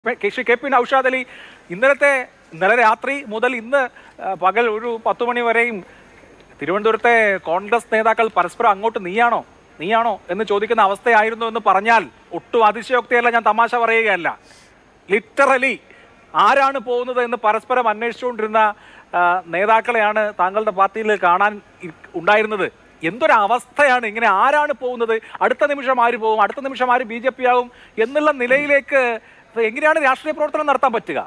Shri K P Naushad Ali ഇന്നലെ രാത്രി മുതൽ ഇന്ന് പകൽ ഒരു 10 മണി വരെയും തിരുവനന്തപുരത്തെ കോൺഗ്രസ് നേതാക്കൾ പരസ്പരം അങ്ങോട്ട് നീയാണോ എന്ന് ചോദിക്കുന്ന അവസ്ഥയായിരുന്നു എന്ന് പറഞ്ഞാൽ ഒട്ടും അതിശയോക്തിയല്ല, ഞാൻ തമാശ പറയുകയല്ല. ലിറ്ററലി ആരാണ് പോകുന്നത് എന്ന് പരസ്പരം അന്വേഷിച്ചുകൊണ്ടിരുന്ന നേതാക്കളെയാണ് താങ്കളുടെ പാർട്ടിയിൽ കാണാൻ ഉണ്ടായിരുന്നത്. എന്തൊരവസ്ഥയാണ്! ഇങ്ങനെ ആരാണ് പോകുന്നത്, അടുത്ത നിമിഷം ആര് പോകും, അടുത്ത നിമിഷം ആര് BJP ആവും എന്നുള്ള നിലയിലേക്ക് എങ്ങനെയാണ് രാഷ്ട്രീയ പ്രവർത്തനം നടത്താൻ പറ്റുക?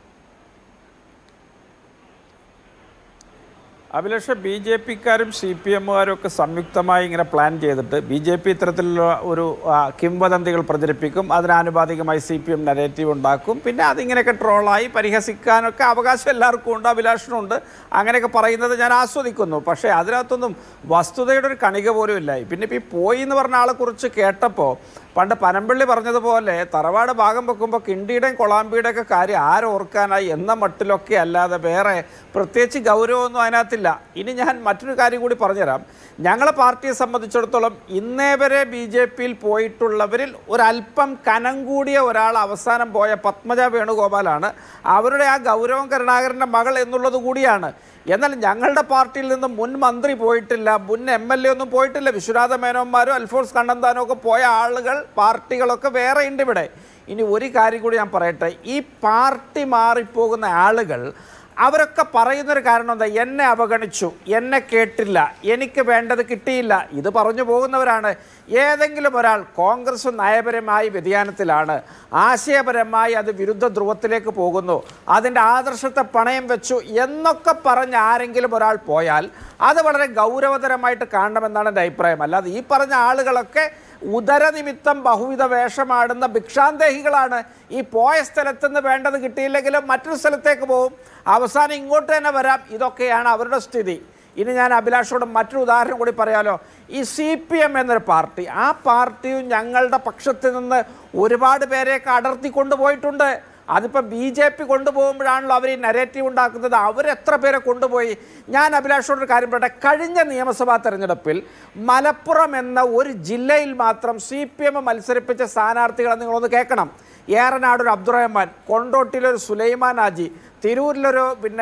അഭിലാഷ, BJP-ക്കാരും CPM-കാരും ഒക്കെ സംയുക്തമായി ഇങ്ങനെ പ്ലാൻ ചെയ്തിട്ട് BJP ഇത്തരത്തിലുള്ള ഒരു കിംവദന്തികൾ പ്രചരിപ്പിക്കും, അതിനാനുപാതികമായി CPM നെഗറ്റീവ് ഉണ്ടാക്കും, പിന്നെ അതിങ്ങനെയൊക്കെ ട്രോളായി പരിഹസിക്കാനൊക്കെ അവകാശം എല്ലാവർക്കും ഉണ്ട്, അഭിലാഷനുണ്ട്. അങ്ങനെയൊക്കെ പറയുന്നത് ഞാൻ ആസ്വദിക്കുന്നു. പക്ഷേ അതിനകത്തൊന്നും വസ്തുതയുടെ ഒരു കണിക പോലും ഇല്ല. പിന്നെ ഇപ്പോൾ ഈ പോയി എന്ന് പറഞ്ഞ ആളെക്കുറിച്ച് കേട്ടപ്പോൾ പണ്ട് പനമ്പള്ളി പറഞ്ഞതുപോലെ തറവാട് ഭാഗം വെക്കുമ്പോൾ കിണ്ടിയുടെയും കൊളാമ്പിയുടെയും ഒക്കെ കാര്യം ആരോർക്കാനായി എന്ന മട്ടിലൊക്കെ അല്ലാതെ വേറെ പ്രത്യേകിച്ച് ഗൗരവമൊന്നും അതിനകത്തില്ല. ഇനി ഞാൻ മറ്റൊരു കാര്യം കൂടി പറഞ്ഞുതരാം. ഞങ്ങളെ പാർട്ടിയെ സംബന്ധിച്ചിടത്തോളം ഇന്നേ വരെ BJP-യിൽ പോയിട്ടുള്ളവരിൽ ഒരല്പം കനം കൂടിയ ഒരാൾ അവസാനം പോയ പത്മജ വേണുഗോപാലാണ്. അവരുടെ ആ ഗൗരവം കരുണാകരൻ്റെ മകൾ എന്നുള്ളത് കൂടിയാണ്. എന്നാൽ ഞങ്ങളുടെ പാർട്ടിയിൽ നിന്ന് മുൻ മന്ത്രി പോയിട്ടില്ല, മുൻ MLA ഒന്നും പോയിട്ടില്ല. വിശ്വനാഥ മേനോന്മാരും അൽഫോൺസ് കണ്ണന്താനും ഒക്കെ പോയ ആളുകൾ പാർട്ടികളൊക്കെ വേറെ ഉണ്ട് ഇവിടെ. ഇനി ഒരു കാര്യം കൂടി ഞാൻ പറയട്ടെ, ഈ പാർട്ടി മാറിപ്പോകുന്ന ആളുകൾ അവരൊക്കെ പറയുന്നൊരു കാരണം എന്താ? എന്നെ അവഗണിച്ചു, എന്നെ കേട്ടില്ല, എനിക്ക് വേണ്ടത് കിട്ടിയില്ല, ഇത് പറഞ്ഞു പോകുന്നവരാണ്. ഏതെങ്കിലും ഒരാൾ കോൺഗ്രസ് നയപരമായി വ്യതിയാനത്തിലാണ്, ആശയപരമായി അത് വിരുദ്ധ ധ്രുവത്തിലേക്ക് പോകുന്നു, അതിൻ്റെ ആദർശത്തെ പണയം വെച്ചു എന്നൊക്കെ പറഞ്ഞ് ആരെങ്കിലും ഒരാൾ പോയാൽ അത് വളരെ ഗൗരവതരമായിട്ട് കാണണമെന്നാണ് എൻ്റെ അഭിപ്രായം. അല്ലാതെ ഈ പറഞ്ഞ ആളുകളൊക്കെ ഉദരനിമിത്തം ബഹുവിധ വേഷമാടുന്ന ഭിക്ഷാന്തേഹികളാണ്. ഈ പോയ സ്ഥലത്തുനിന്ന് വേണ്ടത് കിട്ടിയില്ലെങ്കിലും മറ്റൊരു സ്ഥലത്തേക്ക് പോകും, അവസാനം ഇങ്ങോട്ട് തന്നെ വരാം. ഇതൊക്കെയാണ് അവരുടെ സ്ഥിതി. ഇനി ഞാൻ അഭിലാഷോട് മറ്റൊരു ഉദാഹരണം കൂടി പറയാലോ. ഈ CPM എന്നൊരു പാർട്ടി, ആ പാർട്ടിയും ഞങ്ങളുടെ പക്ഷത്തിൽ നിന്ന് ഒരുപാട് പേരെയൊക്കെ അടർത്തിക്കൊണ്ട് പോയിട്ടുണ്ട്. അതിപ്പോൾ BJP കൊണ്ടുപോകുമ്പോഴാണല്ലോ അവർ ഈ നെഗറ്റീവ് ഉണ്ടാക്കുന്നത്. അവരെത്ര പേരെ കൊണ്ടുപോയി? ഞാൻ അഭിലാഷോടൊരു കാര്യം പറയട്ടെ. കഴിഞ്ഞ നിയമസഭാ തെരഞ്ഞെടുപ്പിൽ മലപ്പുറം എന്ന ഒരു ജില്ലയിൽ മാത്രം CPM മത്സരിപ്പിച്ച സ്ഥാനാർത്ഥികളെ നിങ്ങളൊന്ന് കേൾക്കണം. ഏറനാടൊരു അബ്ദുറഹ്മാൻ, കൊണ്ടോട്ടിയിലൊരു സുലൈമാൻ ഹാജി, തിരൂരിലൊരു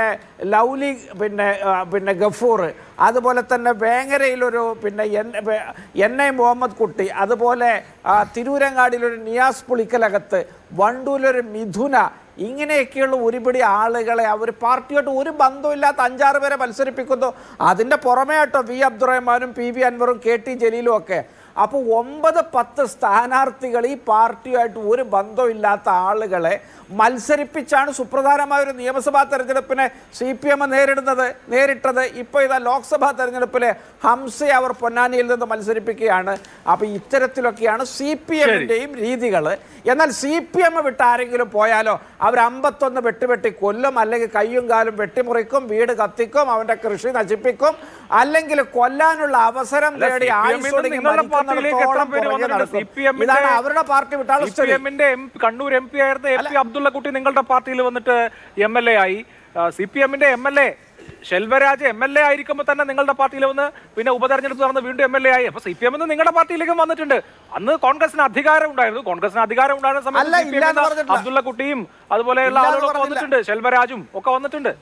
ലൗലി ഗഫൂർ, അതുപോലെ തന്നെ വേങ്ങരയിലൊരു NI മുഹമ്മദ് കുട്ടി, അതുപോലെ തിരൂരങ്ങാടിയിലൊരു നിയാസ് പുളിക്കലകത്ത്, വണ്ടൂരിലൊരു മിഥുന, ഇങ്ങനെയൊക്കെയുള്ള ഒരുപിടി ആളുകളെ അവർ പാർട്ടിയായിട്ട് ഒരു ബന്ധമില്ലാത്ത 5-6 പേരെ മത്സരിപ്പിക്കുന്നു. അതിൻ്റെ പുറമേ കേട്ടോ V അബ്ദുറഹ്മാനും PV അൻവറും KT ജലീലും ഒക്കെ. അപ്പോൾ 9-10 സ്ഥാനാർത്ഥികൾ ഈ പാർട്ടിയായിട്ട് ഒരു ബന്ധമില്ലാത്ത ആളുകളെ മത്സരിപ്പിച്ചാണ് സുപ്രധാനമായൊരു നിയമസഭാ തെരഞ്ഞെടുപ്പിനെ CPM നേരിട്ടത്. ഇപ്പോൾ ഇതാ ലോക്സഭാ തെരഞ്ഞെടുപ്പിലെ ഹംസയെ അവർ പൊന്നാനിയിൽ നിന്ന് മത്സരിപ്പിക്കുകയാണ്. അപ്പോൾ ഇത്തരത്തിലൊക്കെയാണ് CPM-ൻ്റെയും രീതികൾ. എന്നാൽ CPM വിട്ട് ആരെങ്കിലും പോയാലോ അവർ 51 വെട്ടി കൊല്ലും, അല്ലെങ്കിൽ കയ്യും കാലും വെട്ടിമുറിക്കും, വീട് കത്തിക്കും, അവൻ്റെ കൃഷി നശിപ്പിക്കും, അല്ലെങ്കിൽ കൊല്ലാനുള്ള അവസരം തേടി ആയുസ്സോടെങ്കിൽ ഇതാണ് അവരുടെ പാർട്ടി വിട്ടാൽ. കണ്ണൂർ MP ആയിരുന്ന AP അബ്ദുള്ള കുട്ടി നിങ്ങളുടെ പാർട്ടിയിൽ വന്നിട്ട് MLA ആയി. CPM-ന്റെ MLA ശെൽവരാജ് MLA ആയിരിക്കുമ്പോൾ തന്നെ നിങ്ങളുടെ പാർട്ടിയിൽ വന്ന് പിന്നെ ഉപതെരഞ്ഞെടുപ്പ് നടന്ന് വീണ്ടും MLA ആയി. അപ്പൊ CPM നിങ്ങളുടെ പാർട്ടിയിലേക്കും വന്നിട്ടുണ്ട്. അന്ന് കോൺഗ്രസിന് അധികാരം ഉണ്ടായിരുന്നു. കോൺഗ്രസിന് അധികാരം ഉണ്ടായിരുന്ന സമയത്ത് അബ്ദുള്ള കുട്ടിയും അതുപോലെയുള്ള ആളുകളൊക്കെ വന്നിട്ടുണ്ട്, ശെൽവരാജും ഒക്കെ വന്നിട്ടുണ്ട്.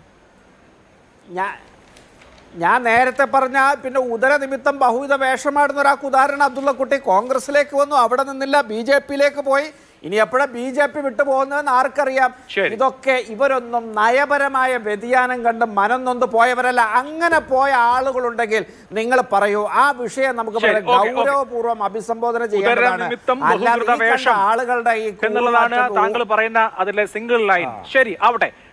ഞാൻ നേരത്തെ പറഞ്ഞ പിന്നെ ഉദരനിമിത്തം ബഹുവിധ വേഷമാടുന്ന ഒരാൾക്ക് ഉദാഹരണം അബ്ദുള്ള കുട്ടി കോൺഗ്രസിലേക്ക് വന്നു, അവിടെ നിന്നില്ല, BJP-യിലേക്ക് പോയി. ഇനി എപ്പോഴാണ് BJP വിട്ടു പോകുന്നതെന്ന് ആർക്കറിയാം? ഇതൊക്കെ ഇവരൊന്നും നയപരമായ വ്യതിയാനം കണ്ട് മനം നൊന്ത് പോയവരല്ല. അങ്ങനെ പോയ ആളുകളുണ്ടെങ്കിൽ നിങ്ങൾ പറയൂ, ആ വിഷയം നമുക്ക് വളരെ ഗൗരവപൂർവ്വം അഭിസംബോധന ചെയ്യേണ്ടതാണ്. ആളുകളുടെ താങ്കൾ പറയുന്ന അതിലെ സിംഗിൾ ലൈൻ ശരി ആവട്ടെ.